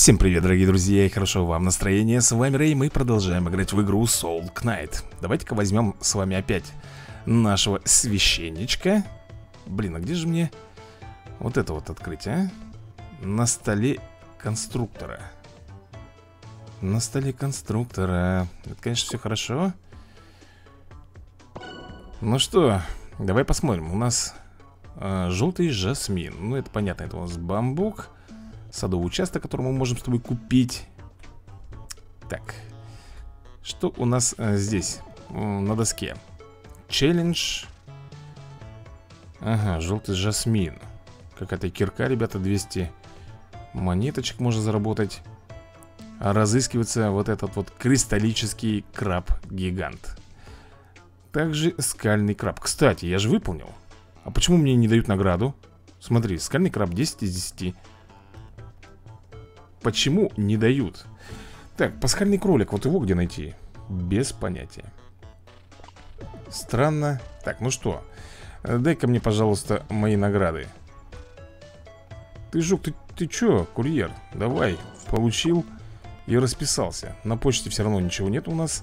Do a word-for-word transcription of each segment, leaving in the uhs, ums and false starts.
Всем привет, дорогие друзья, и хорошо вам настроение. С вами Рэй, мы продолжаем играть в игру Soul Knight. Давайте-ка возьмем с вами опять нашего священничка. Блин, а где же мне вот это вот открыть, а? На столе конструктора. На столе конструктора. Это, конечно, все хорошо. Ну что, давай посмотрим. У нас э, желтый жасмин. Ну, это понятно, это у нас бамбук. Садовый участок, который мы можем с тобой купить. Так, что у нас а, здесь на доске? Челлендж. Ага, желтый жасмин. Какая-то кирка, ребята, двести монеточек можно заработать. А разыскивается вот этот вот кристаллический краб-гигант. Также скальный краб. Кстати, я же выполнил. А почему мне не дают награду? Смотри, скальный краб десять из десяти. Почему не дают? Так, пасхальный кролик, вот его где найти? Без понятия. Странно. Так, ну что, дай-ка мне, пожалуйста, мои награды. Ты, жук, ты, ты чё, курьер? Давай, получил и расписался. На почте все равно ничего нет у нас.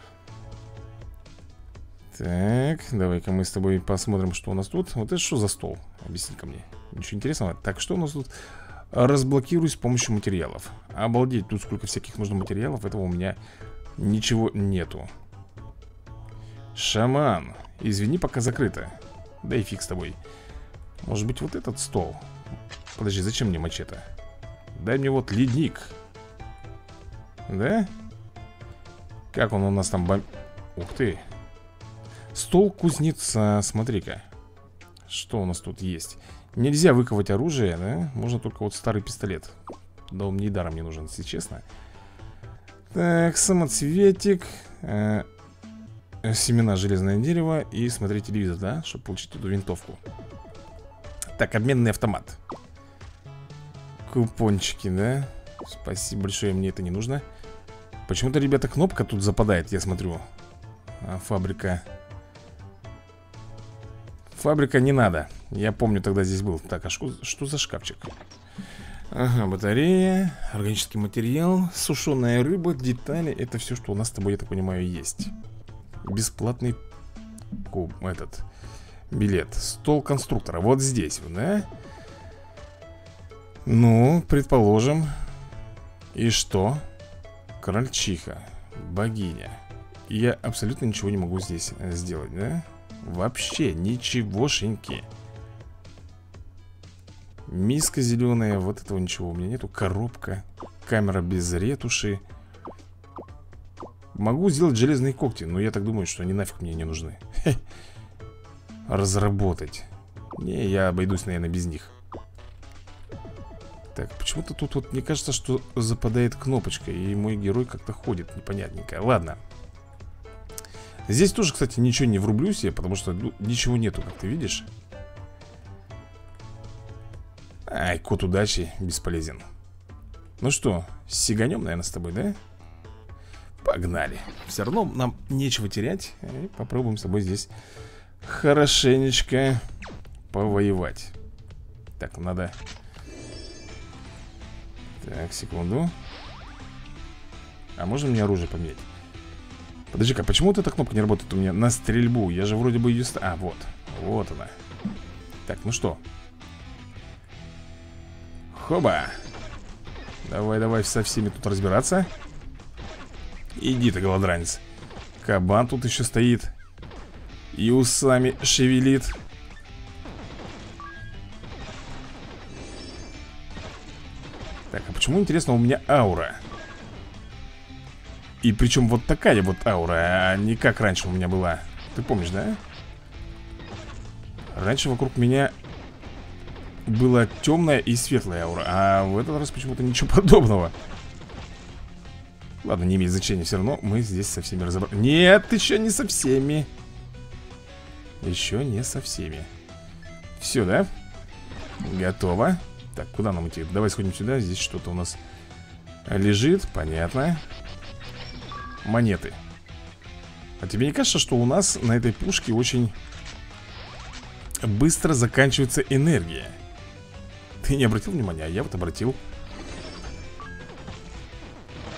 Так, давай-ка мы с тобой посмотрим, что у нас тут. Вот это что за стол? Объясни-ка мне. Ничего интересного. Так, что у нас тут? Разблокируй с помощью материалов. Обалдеть, тут сколько всяких нужно материалов. Этого у меня ничего нету. Шаман, извини, пока закрыто. Да и фиг с тобой. Может быть, вот этот стол? Подожди, зачем мне мачете? Дай мне вот ледник. Да? Как он у нас там бом... Ух ты. Стол кузнеца, смотри-ка. Что у нас тут есть? Нельзя выковать оружие, да? Можно только вот старый пистолет. Да он мне и даром не нужен, если честно. Так, самоцветик, э, семена, железное дерево. И смотри телевизор, да? Чтобы получить эту винтовку. Так, обменный автомат. Купончики, да? Спасибо большое, мне это не нужно. Почему-то, ребята, кнопка тут западает, я смотрю. А, фабрика. Фабрика не надо. Я помню, тогда здесь был. Так, а что, что за шкафчик? Ага, батарея, органический материал, сушеная рыба, детали. Это все, что у нас с тобой, я так понимаю, есть. Бесплатный куб, этот билет. Стол конструктора, вот здесь, да? Ну, предположим. И что? Крольчиха, богиня. Я абсолютно ничего не могу здесь сделать, да? Вообще ничегошеньки. Миска зеленая, вот этого ничего у меня нету. Коробка, камера без ретуши. Могу сделать железные когти, но я так думаю, что они нафиг мне не нужны. Хе. Разработать. Не, я обойдусь, наверное, без них. Так, почему-то тут вот, мне кажется, что западает кнопочка, и мой герой как-то ходит непонятненько. Ладно. Здесь тоже, кстати, ничего не врублюсь я, потому что ну, ничего нету, как ты видишь. Ай, код удачи бесполезен. Ну что, сиганем, наверное, с тобой, да? Погнали. Все равно нам нечего терять. И попробуем с тобой здесь хорошенечко повоевать. Так, надо... Так, секунду. А можно мне оружие поменять? Подожди-ка, почему вот эта кнопка не работает у меня на стрельбу? Я же вроде бы ее... А, вот, вот она. Так, ну что? Хоба. Давай, давай со всеми тут разбираться. Иди ты, голодранец. Кабан тут еще стоит. И усами шевелит. Так, а почему, интересно, у меня аура? И причем вот такая вот аура, а не как раньше у меня была. Ты помнишь, да? Раньше вокруг меня была темная и светлая аура, а в этот раз почему-то ничего подобного. Ладно, не имеет значения, все равно мы здесь со всеми разобрались. Нет, еще не со всеми. Еще не со всеми. Все, да? Готово. Так, куда нам идти? Давай сходим сюда, здесь что-то у нас лежит, понятно. Монеты. А тебе не кажется, что у нас на этой пушке очень быстро заканчивается энергия? Ты не обратил внимания, а я вот обратил.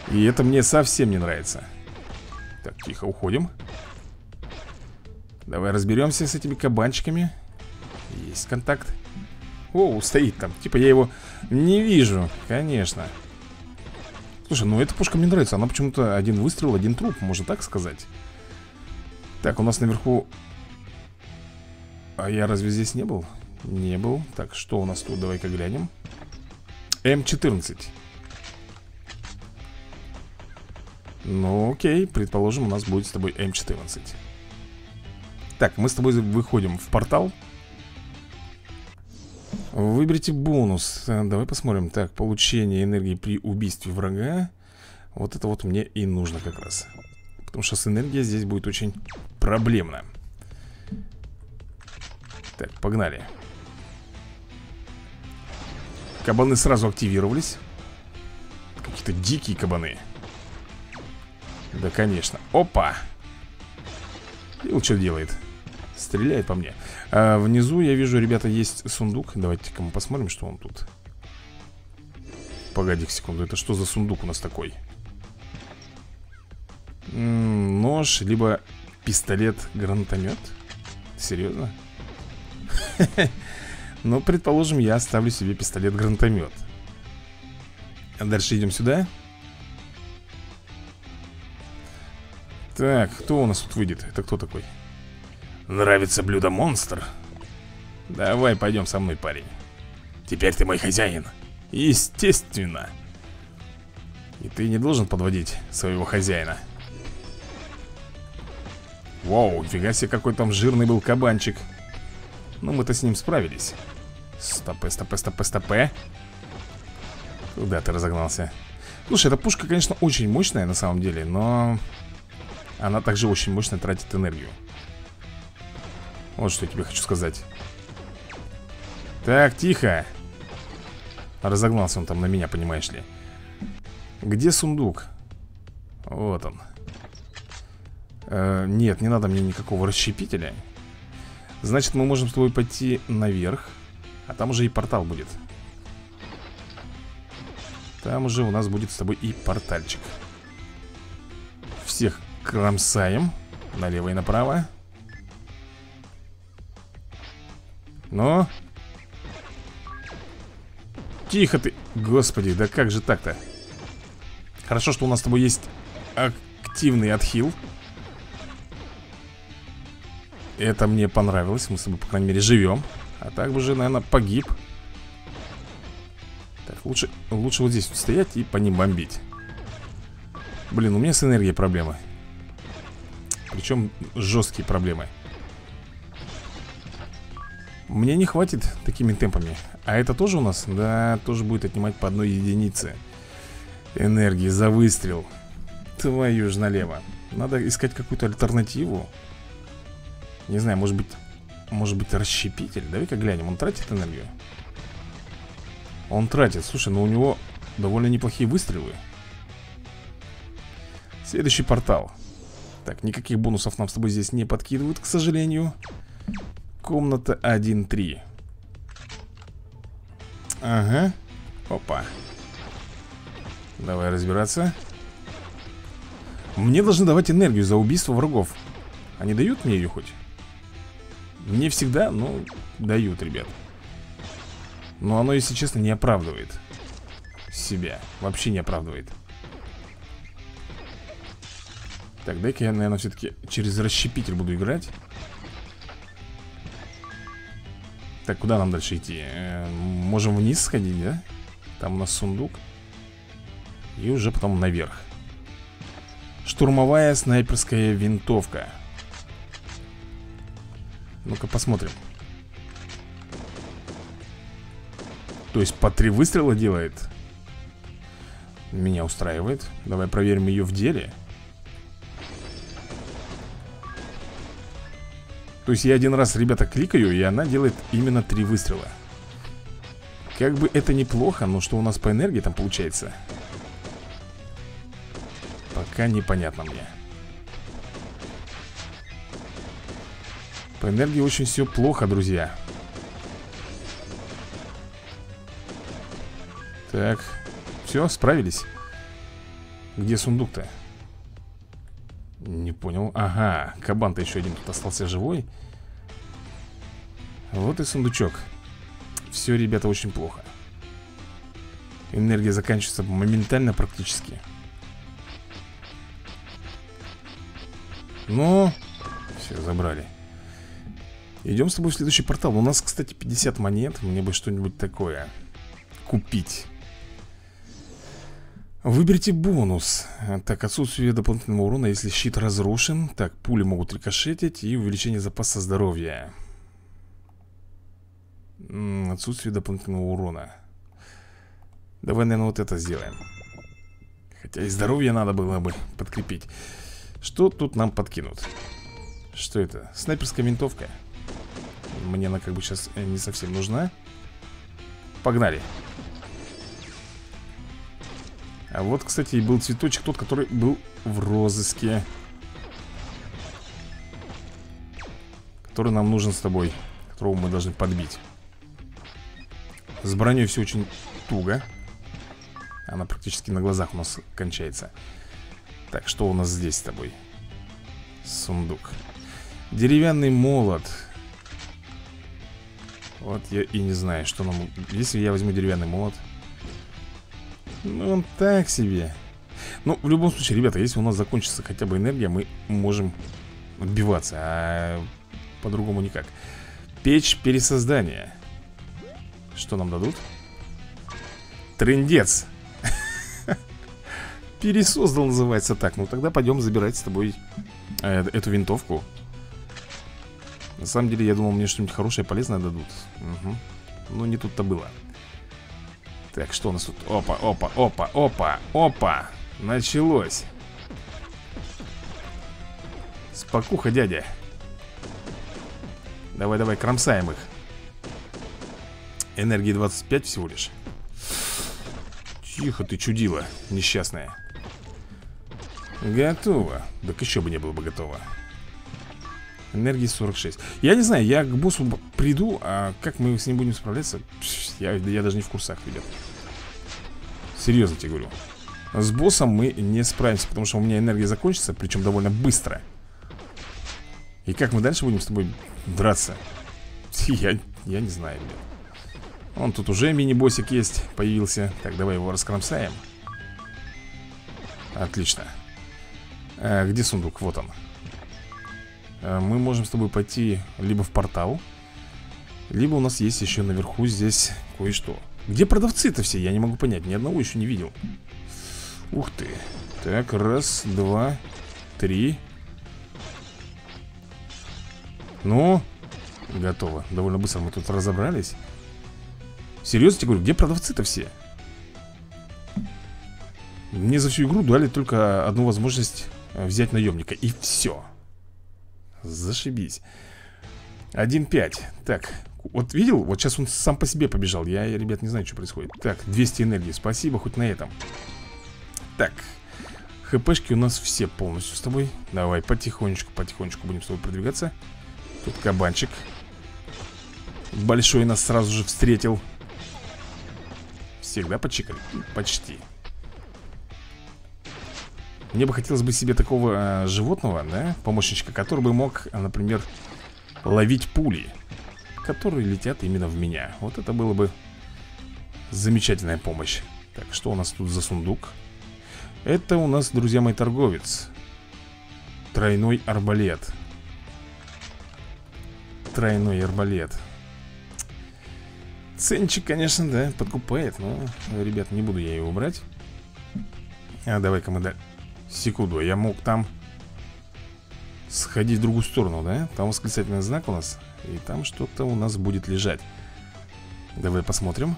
И это мне совсем не нравится. Так, тихо, уходим. Давай разберемся с этими кабанчиками. Есть контакт. О, стоит там. Типа я его не вижу. Конечно. Слушай, ну эта пушка мне нравится. Она почему-то один выстрел, один труп, можно так сказать. Так, у нас наверху... А я разве здесь не был? Не был. Так, что у нас тут? Давай-ка глянем. эм четырнадцать. Ну, окей, предположим, у нас будет с тобой эм четырнадцать. Так, мы с тобой выходим в портал. Выберите бонус. Давай посмотрим. Так, получение энергии при убийстве врага. Вот это вот мне и нужно как раз. Потому что с энергией здесь будет очень проблемно. Так, погнали. Кабаны сразу активировались. Какие-то дикие кабаны. Да, конечно. Опа! И вот что делает. Стреляет по мне. А внизу я вижу, ребята, есть сундук. Давайте-ка мы посмотрим, что он тут. Погоди-ка секунду. Это что за сундук у нас такой? М-м, нож, либо пистолет-гранатомет. Серьезно? Ну, предположим, я оставлю себе пистолет-гранатомет. Дальше идем сюда. Так, кто у нас тут выйдет? Это кто такой? Нравится блюдо монстр? Давай, пойдем со мной, парень. Теперь ты мой хозяин. Естественно. И ты не должен подводить своего хозяина. Вау, нифига себе, какой там жирный был кабанчик. Ну, мы-то с ним справились. Стопэ, стопэ, стопэ, стопэ. Куда ты разогнался? Слушай, эта пушка, конечно, очень мощная на самом деле, но она также очень мощно тратит энергию. Вот что я тебе хочу сказать. Так, тихо. Разогнался он там на меня, понимаешь ли. Где сундук? Вот он. э, Нет, не надо мне никакого расщепителя. Значит, мы можем с тобой пойти наверх. А там уже и портал будет. Там уже у нас будет с тобой и портальчик. Всех кромсаем налево и направо. Ну? Тихо ты. Господи, да как же так-то? Хорошо, что у нас с тобой есть активный отхил. Это мне понравилось. Мы с тобой, по крайней мере, живем. А так бы же, наверное, погиб. Так, лучше, лучше вот здесь вот стоять и по ним бомбить. Блин, у меня с энергией проблемы. Причем жесткие проблемы. Мне не хватит такими темпами. А это тоже у нас? Да, тоже будет отнимать по одной единице энергии за выстрел. Твою ж налево. Надо искать какую-то альтернативу. Не знаю, может быть, может быть расщепитель. Давай-ка глянем, он тратит энергию? Он тратит, слушай, но у него довольно неплохие выстрелы. Следующий портал. Так, никаких бонусов нам с тобой здесь не подкидывают, к сожалению. Комната один три. Ага. Опа. Давай разбираться. Мне должны давать энергию за убийство врагов. Они дают мне ее хоть? Не всегда, но дают, ребят. Но оно, если честно, не оправдывает себя. Вообще не оправдывает. Так, дай-ка я, наверное, все-таки через расщепитель буду играть. Так, куда нам дальше идти? Э, можем вниз сходить, да? Там у нас сундук. И уже потом наверх. Штурмовая снайперская винтовка. Ну-ка посмотрим. То есть по три выстрела делает. Меня устраивает. Давай проверим ее в деле. То есть я один раз, ребята, кликаю, и она делает именно три выстрела. Как бы это неплохо, но что у нас по энергии там получается, пока непонятно мне. По энергии очень все плохо, друзья. Так, все, справились. Где сундук-то? Не понял. Ага, кабан-то еще один тут остался живой. Вот и сундучок. Все, ребята, очень плохо. Энергия заканчивается моментально практически. Ну, все, забрали. Идем с тобой в следующий портал. У нас, кстати, пятьдесят монет. Мне бы что-нибудь такое купить. Выберите бонус. Так, отсутствие дополнительного урона, если щит разрушен. Так, пули могут рикошетить. И увеличение запаса здоровья. М-м, отсутствие дополнительного урона. Давай, наверное, вот это сделаем. Хотя и здоровье надо было бы подкрепить. Что тут нам подкинут? Что это? Снайперская винтовка. Мне она как бы сейчас не совсем нужна. Погнали. А вот, кстати, и был цветочек, тот, который был в розыске, который нам нужен с тобой, которого мы должны подбить. С броней все очень туго. Она практически на глазах у нас кончается. Так, что у нас здесь с тобой? Сундук. Деревянный молот. Вот я и не знаю, что нам... Если я возьму деревянный молот... Ну, он так себе. Ну, в любом случае, ребята, если у нас закончится хотя бы энергия, мы можем отбиваться. А по-другому никак. Печь пересоздания. Что нам дадут? Трындец. Пересоздал, называется так. Ну, тогда пойдем забирать с тобой э, эту винтовку. На самом деле, я думал, мне что-нибудь хорошее, полезное дадут. Угу. Но не тут-то было. Так, что у нас тут? Опа, опа, опа, опа, опа. Началось. Спокуха, дядя. Давай, давай, кромсаем их. Энергии двадцать пять всего лишь. Тихо ты, чудила несчастная. Готово. Так еще бы не было бы готово. Энергии сорок шесть. Я не знаю, я к боссу приду, а как мы с ним будем справляться, я, я даже не в курсах, ребят. Серьезно тебе говорю. С боссом мы не справимся, потому что у меня энергия закончится, причем довольно быстро. И как мы дальше будем с тобой драться? Я, я не знаю, ребят. Вон тут уже мини-боссик есть, появился. Так, давай его раскромсаем. Отлично. а, Где сундук? Вот он. а, Мы можем с тобой пойти либо в портал, либо у нас есть еще наверху здесь кое-что. Где продавцы-то все? Я не могу понять, ни одного еще не видел. Ух ты. Так, раз, два, три. Ну, готово. Довольно быстро мы тут разобрались. Серьезно тебе говорю, где продавцы-то все? Мне за всю игру дали только одну возможность взять наемника. И все. Зашибись. один пять. Так, вот видел? Вот сейчас он сам по себе побежал. Я, ребят, не знаю, что происходит. Так, двести энергии. Спасибо, хоть на этом. Так, хпшки у нас все полностью с тобой. Давай, потихонечку, потихонечку будем с тобой продвигаться. Тут кабанчик большой нас сразу же встретил. Всегда почикали? Почти. Мне бы хотелось бы себе такого а, животного, да, помощничка, который бы мог, например, ловить пули, которые летят именно в меня. Вот это было бы замечательная помощь. Так, что у нас тут за сундук? Это у нас, друзья мои, торговец. Тройной арбалет. Тройной арбалет. Ценчик, конечно, да, подкупает. Но, ребят, не буду я его брать. А давай-ка мы да... Секунду, я мог там сходить в другую сторону, да? Там восклицательный знак у нас. И там что-то у нас будет лежать. Давай посмотрим.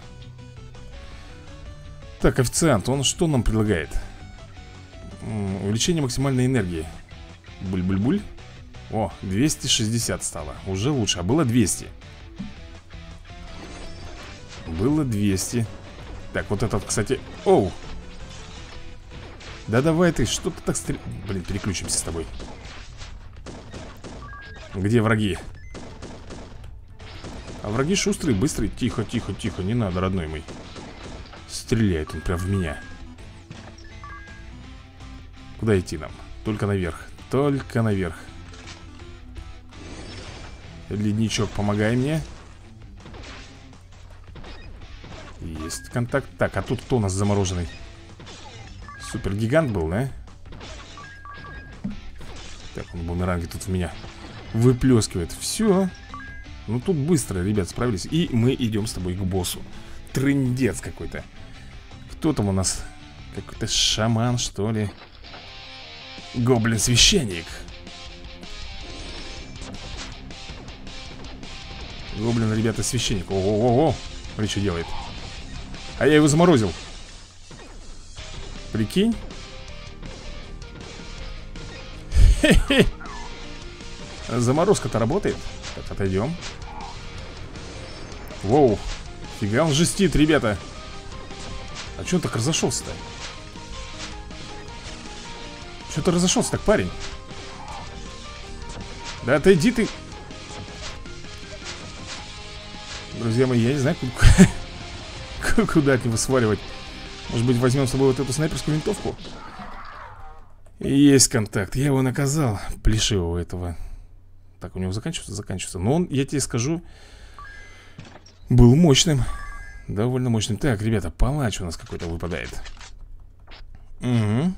Так, официант, он что нам предлагает? М-м, увеличение максимальной энергии. Буль-буль-буль. О, двести шестьдесят стало. Уже лучше, а было двести. Было двести. Так, вот этот, кстати. Оу. Да давай ты, что ты так стрел... Блин, переключимся с тобой. Где враги? А враги шустрые, быстрые. Тихо, тихо, тихо, не надо, родной мой. Стреляет он прям в меня. Куда идти нам? Только наверх. Только наверх. Ледничок, помогай мне. Есть контакт. Так, а тут кто у нас замороженный? Супергигант был, да? Так, он бумеранги тут в меня выплескивает. Все. Ну тут быстро, ребят, справились. И мы идем с тобой к боссу. Трындец какой-то. Кто там у нас? Какой-то шаман, что ли? Гоблин-священник. Гоблин, ребята, священник. Ого-го-го. Смотри, что делает. А я его заморозил. Прикинь. Хе-хе. Заморозка-то работает. Так, отойдем. Воу. Фига он жестит, ребята. А че он так разошелся-то? Че ты разошелся так, парень? Да отойди ты. Друзья мои, я не знаю, куда от него сваливать. Может быть, возьмем с собой вот эту снайперскую винтовку? Есть контакт, я его наказал. Плешивого этого. Так, у него заканчивается, заканчивается. Но он, я тебе скажу, был мощным. Довольно мощным. Так, ребята, палач у нас какой-то выпадает. Угу.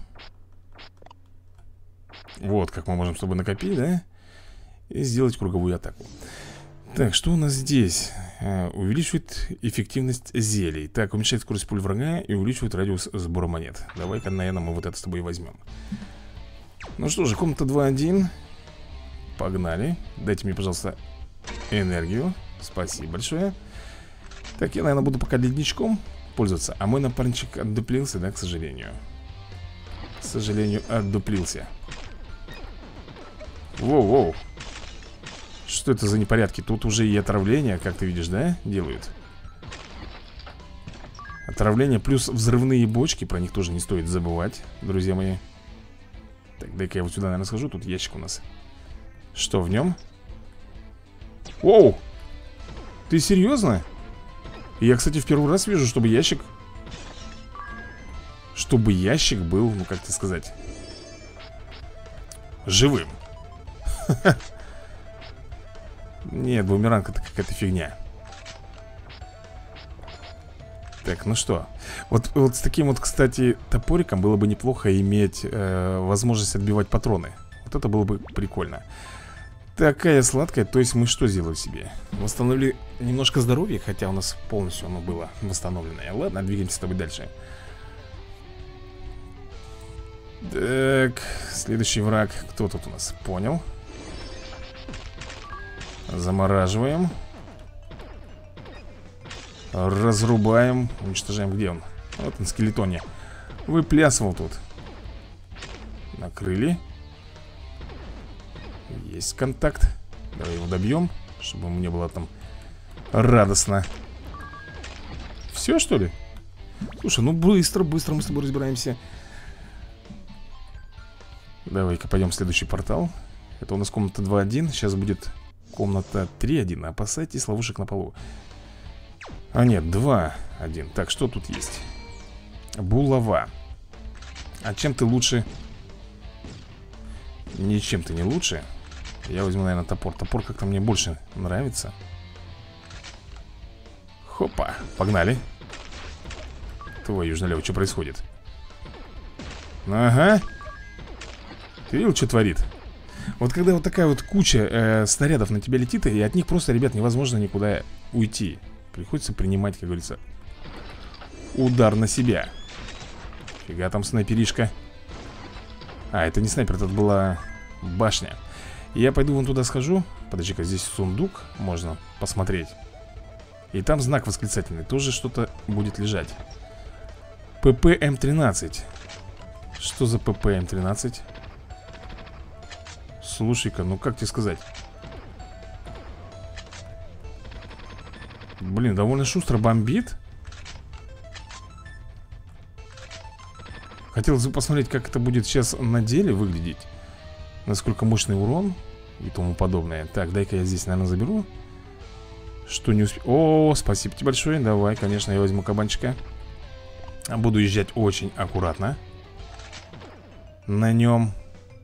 Вот как мы можем с тобой накопить, да? И сделать круговую атаку. Так, что у нас здесь? А, увеличивает эффективность зелий. Так, уменьшает скорость пуль врага и увеличивает радиус сбора монет. Давай-ка, наверное, мы вот это с тобой возьмем. Ну что же, комната два один. Погнали. Дайте мне, пожалуйста, энергию. Спасибо большое. Так, я, наверное, буду пока ледничком пользоваться. А мой напарничек отдуплился, да, к сожалению. К сожалению, отдуплился. Воу-воу. Что это за непорядки? Тут уже и отравление, как ты видишь, да, делают. Отравление плюс взрывные бочки. Про них тоже не стоит забывать, друзья мои. Так, дай-ка я вот сюда, наверное, схожу. Тут ящик у нас. Что в нем? Оу! Ты серьезно? Я, кстати, в первый раз вижу, чтобы ящик... Чтобы ящик был, ну, как тебе сказать, живым. Нет, бумеранг это какая-то фигня. Так, ну что. Вот, вот с таким вот, кстати, топориком было бы неплохо иметь э, возможность отбивать патроны. Вот это было бы прикольно. Такая сладкая. То есть мы что сделали себе? Восстановили немножко здоровья, хотя у нас полностью оно было восстановленное. Ладно, двигаемся с тобой дальше. Так, следующий враг. Кто тут у нас? Понял. Замораживаем. Разрубаем. Уничтожаем. Где он? Вот он, скелетоне. Выплясывал тут. Накрыли. Есть контакт. Давай его добьем, чтобы ему не было там радостно. Все, что ли? Слушай, ну быстро, быстро мы с тобой разбираемся. Давай-ка пойдем в следующий портал. Это у нас комната два один. Сейчас будет комната три один. Опасайтесь ловушек на полу. А нет, два один. Так, что тут есть? Булава. А чем ты лучше? Ничем ты не лучше. Я возьму, наверное, топор. Топор как-то мне больше нравится. Хопа, погнали. Твою ж налево, что происходит? Ага. Ты видел, что творит? Вот когда вот такая вот куча э, снарядов на тебя летит, и от них просто, ребят, невозможно никуда уйти. Приходится принимать, как говорится, удар на себя. Фига там снайперишка. А, это не снайпер, это была башня. Я пойду вон туда схожу. Подожди-ка, здесь сундук, можно посмотреть. И там знак восклицательный, тоже что-то будет лежать. ПП М тринадцать. Что за ПП М тринадцать? Слушай-ка, ну как тебе сказать? Блин, довольно шустро бомбит. Хотелось бы посмотреть, как это будет сейчас на деле выглядеть. Насколько мощный урон и тому подобное. Так, дай-ка я здесь, наверное, заберу. Что не успел. О, спасибо тебе большое. Давай, конечно, я возьму кабанчика. Буду езжать очень аккуратно. на нем.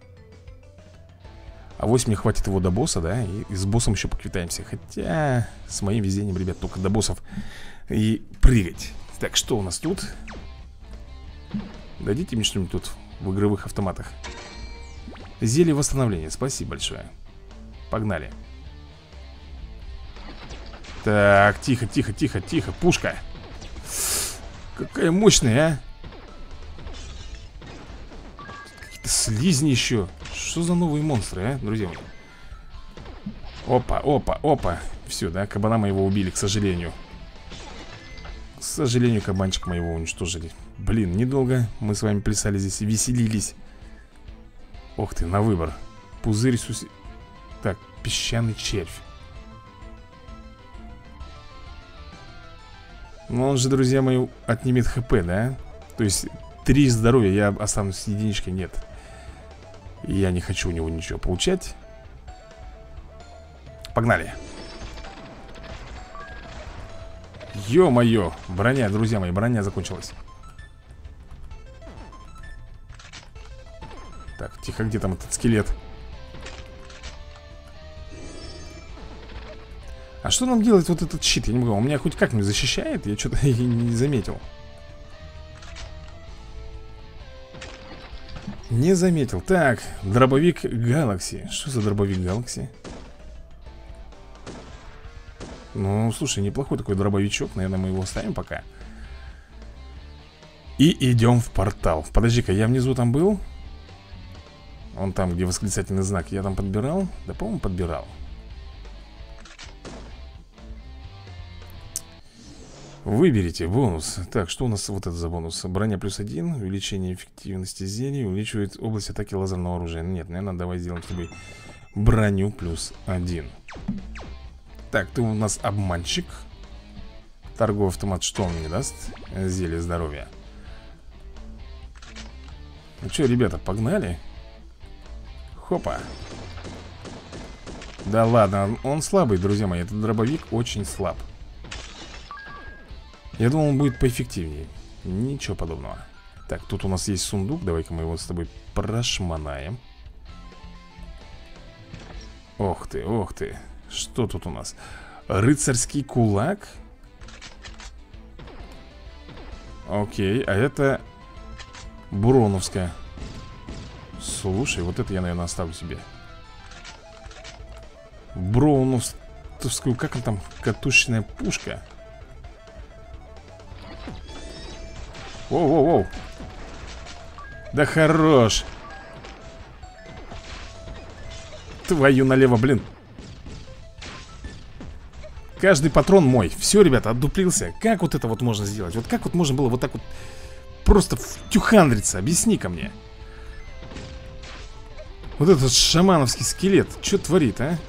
А вось мне хватит его до босса, да? И, и с боссом еще поквитаемся. Хотя с моим везением, ребят, только до боссов и прыгать. Так, что у нас тут? Дадите мне что-нибудь тут в игровых автоматах. Зелье восстановления, спасибо большое. Погнали. Так, тихо, тихо, тихо, тихо. Пушка. Какая мощная, а. Какие-то слизни еще. Что за новые монстры, а, друзья мои? Опа, опа, опа. Все, да, кабана моего убили, к сожалению. К сожалению, кабанчика моего уничтожили. Блин, недолго мы с вами плясали здесь и веселились. Ох ты, на выбор. Пузырь суси... Так, песчаный червь. Ну он же, друзья мои, отнимет хп, да? То есть три здоровья, я останусь с единичкой, нет. И я не хочу у него ничего получать. Погнали. Ё-моё, броня, друзья мои, броня закончилась. Так, тихо, где там этот скелет? А что нам делает вот этот щит? Я не могу, он меня хоть как-нибудь защищает? Я что-то и не заметил. Не заметил. Так, дробовик Galaxy. Что за дробовик Galaxy? Ну, слушай, неплохой такой дробовичок. Наверное, мы его оставим пока. И идем в портал. Подожди-ка, я внизу там был? Он там, где восклицательный знак. Я там подбирал? Да, по-моему, подбирал. Выберите бонус. Так, что у нас вот это за бонус? Броня плюс один, увеличение эффективности зелий, увеличивает область атаки лазерного оружия. Нет, наверное, давай сделаем с тобой броню плюс один. Так, ты у нас обманщик. Торговый автомат, что он мне даст? Зелье здоровья. Ну что, ребята, погнали. Хопа. Да ладно, он слабый, друзья мои. Этот дробовик очень слаб. Я думал, он будет поэффективнее. Ничего подобного. Так, тут у нас есть сундук. Давай-ка мы его с тобой прошманаем. Ох ты, ох ты. Что тут у нас? Рыцарский кулак. Окей, а это Буроновская. Слушай, вот это я, наверное, оставлю себе. Броуновскую, как он там? Катушечная пушка. Воу-воу-воу. Да хорош. Твою налево, блин. Каждый патрон мой. Все, ребята, отдуплился. Как вот это вот можно сделать? Вот как вот можно было вот так вот просто втюхандриться? Объясни-ка мне. Вот этот шамановский скелет. Что творит, а?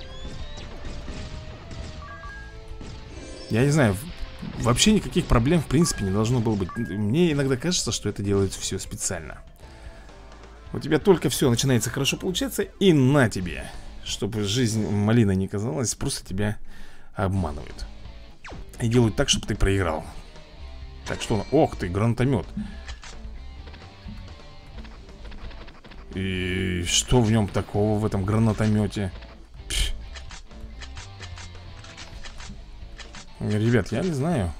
Я не знаю. Вообще никаких проблем в принципе не должно было быть. Мне иногда кажется, что это делают все специально. У тебя только все начинается хорошо получаться, и на тебе. Чтобы жизнь малиной не казалась, просто тебя обманывают. И делают так, чтобы ты проиграл. Так что, ох ты, гранатомет. И что в нем такого, в этом гранатомете? Пш. Ребят, я не знаю.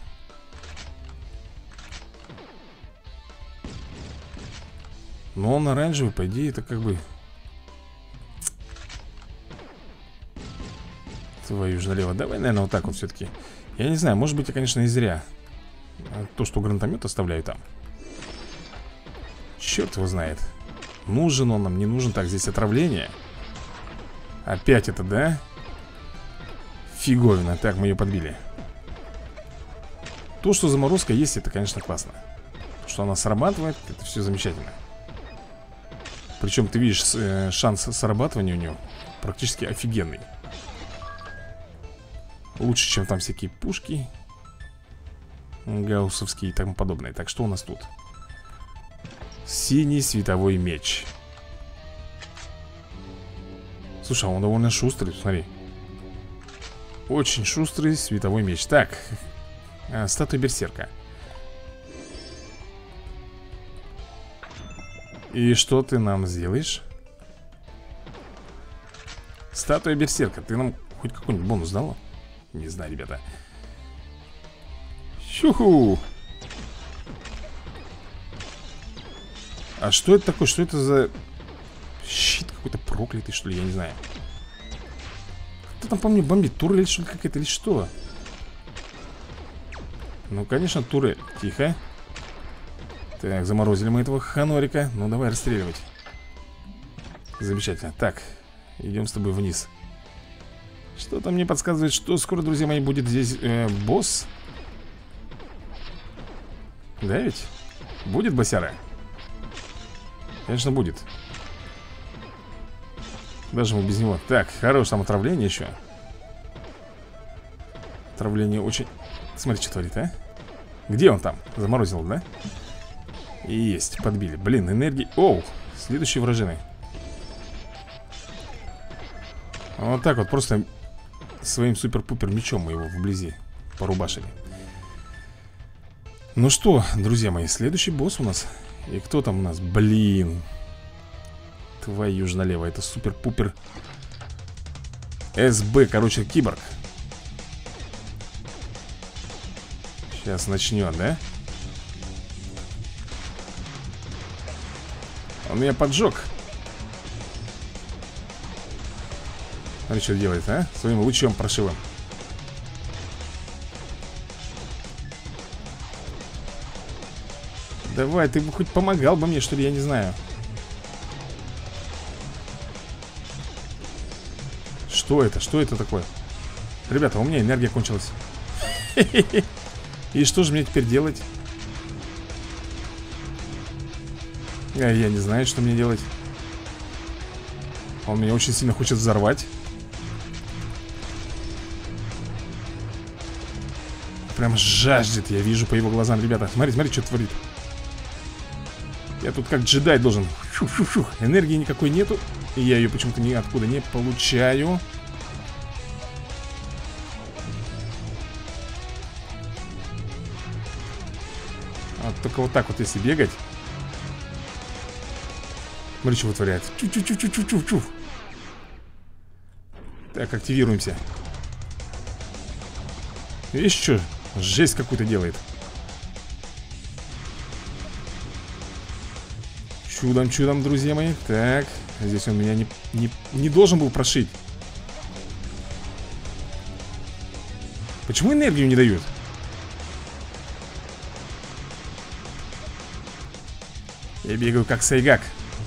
Но он оранжевый, по идее, это как бы... Твою же налево. Давай, наверное, вот так вот все-таки. Я не знаю, может быть, я, конечно, и зря то, что гранатомет оставляю там. Черт его знает. Нужен он нам, не нужен. Так, здесь отравление. Опять это, да? Фиговина. Так, мы ее подбили. То, что заморозка есть, это, конечно, классно. Что она срабатывает, это все замечательно. Причем, ты видишь, шанс срабатывания у нее практически офигенный. Лучше, чем там всякие пушки гауссовские и тому подобное. Так, что у нас тут? Синий световой меч. Слушай, а он довольно шустрый, смотри. Очень шустрый световой меч. Так, а, статуя берсерка. И что ты нам сделаешь? Статуя берсерка. Ты нам хоть какой-нибудь бонус дала? Не знаю, ребята. Чуху! А что это такое? Что это за щит какой-то проклятый, что ли? Я не знаю. Кто там по мне бомбит? Турель, что ли, какая-то или что? Ну, конечно, турель. Тихо. Так, заморозили мы этого ханорика. Ну, давай расстреливать. Замечательно. Так, идем с тобой вниз. Что-то мне подсказывает, что скоро, друзья мои, будет здесь э, босс. Да ведь? Будет босяра? Конечно, будет. Даже мы без него. Так, хорошее там отравление еще. Отравление очень... Смотри, что творит, а? Где он там? Заморозил, да? Есть, подбили. Блин, энергии... Оу, следующие вражины. Вот так вот, просто своим супер-пупер мечом мы его вблизи порубашили. Ну что, друзья мои, следующий босс у нас. И кто там у нас? Блин. Твою ж налево, это супер-пупер СБ, короче, киборг. Сейчас начнет, да? Он меня поджег. Смотри, что делает, а? Своим лучом прошивом. Давай, ты бы хоть помогал бы мне, что ли, я не знаю. Что это? Что это такое? Ребята, у меня энергия кончилась. И что же мне теперь делать? Я, я не знаю, что мне делать. Он меня очень сильно хочет взорвать. Прям жаждет, я вижу по его глазам. Ребята, смотри, смотри, что творит. Я тут как джедай должен. Фу-фу-фу. Энергии никакой нету. И я ее почему-то ниоткуда не получаю. Вот только вот так вот, если бегать. Смотри, что вытворяет. Чу-чу-чу-чу-чу-чу-чу. Так, активируемся. Видишь, что? Жесть какую-то делает. Чудом-чудом, друзья мои. Так, здесь он меня не, не, не должен был прошить. Почему энергию не дают? Я бегаю как сайгак.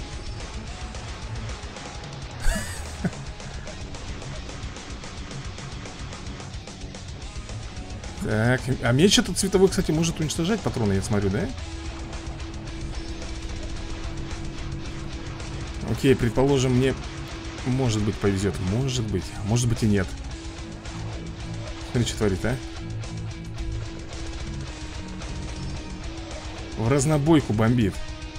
Так, а меч этот цветовой, кстати, может уничтожать патроны, я смотрю, да? Окей, предположим, мне, может быть, повезет. Может быть, может быть и нет. Смотри, что творит, а? В разнобойку бомбит.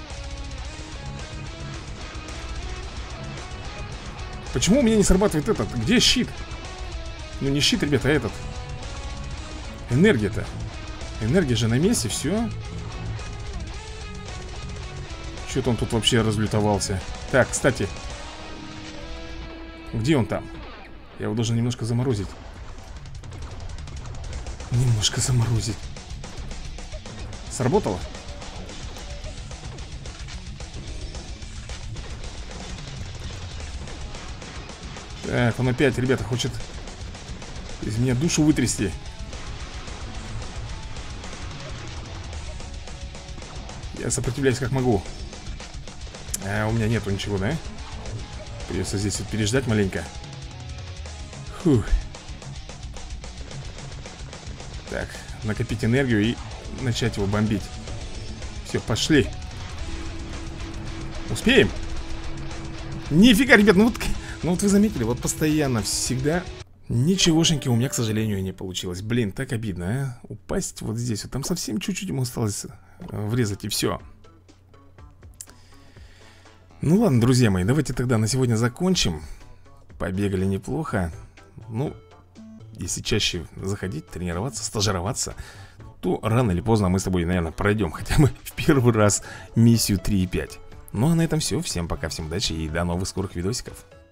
Почему у меня не срабатывает этот? Где щит? Ну не щит, ребята, а этот. Энергия-то. Энергия же на месте, все. Что-то он тут вообще разлютовался. Так, кстати. Где он там? Я его должен немножко заморозить. Немножко заморозить. Сработало? Так, он опять, ребята, хочет из меня душу вытрясти. Я сопротивляюсь как могу. А, у меня нету ничего, да? Придется здесь вот переждать маленько. Фух. Так, накопить энергию и начать его бомбить. Все, пошли. Успеем? Нифига, ребят, ну вот, ну вот вы заметили, вот постоянно, всегда. Ничегошеньки у меня, к сожалению, не получилось. Блин, так обидно, а? Упасть вот здесь, вот там совсем чуть-чуть ему осталось врезать и все. Ну ладно, друзья мои, давайте тогда на сегодня закончим. Побегали неплохо. Ну, если чаще заходить, тренироваться, стажироваться, то рано или поздно мы с тобой, наверное, пройдем хотя бы в первый раз миссию три и пять. Ну а на этом все. Всем пока, всем удачи и до новых скорых видосиков.